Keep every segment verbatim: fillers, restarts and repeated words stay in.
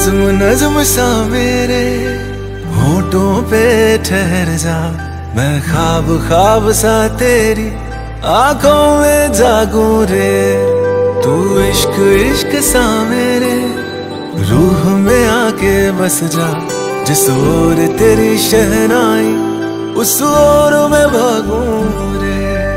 नज्म नज्म सा मेरे होठों पे ठहर जा, मैं ख्वाब ख्वाब सा तेरी आंखों में जागूं रे। तू इश्क इश्क सा मेरे रूह में आके बस जा, जिस ओर तेरी शहनाई उस ओर में भागूं रे।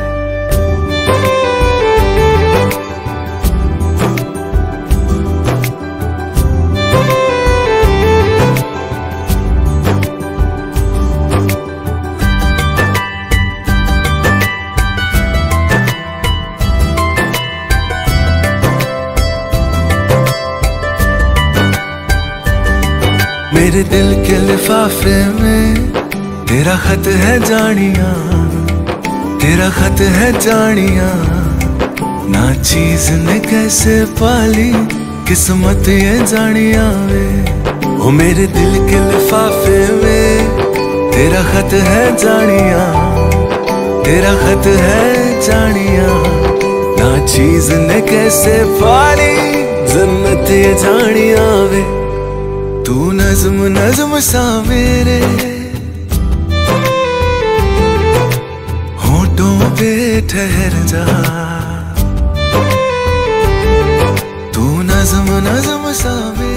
मेरे दिल के लिफाफे में तेरा खत है जानिया, तेरा खत है जानिया। ना चीज ने कैसे पाली किस्मत ये जानिया वे। ओ मेरे दिल के लिफाफे में तेरा खत है जानिया, तेरा खत है जानिया। ना चीज ने कैसे पाली जन्नत ये जानिया वे। तू नज्म नज्म सा मेरे होठों पे ठहर जा, तू नज्म नज्म सा मेरे।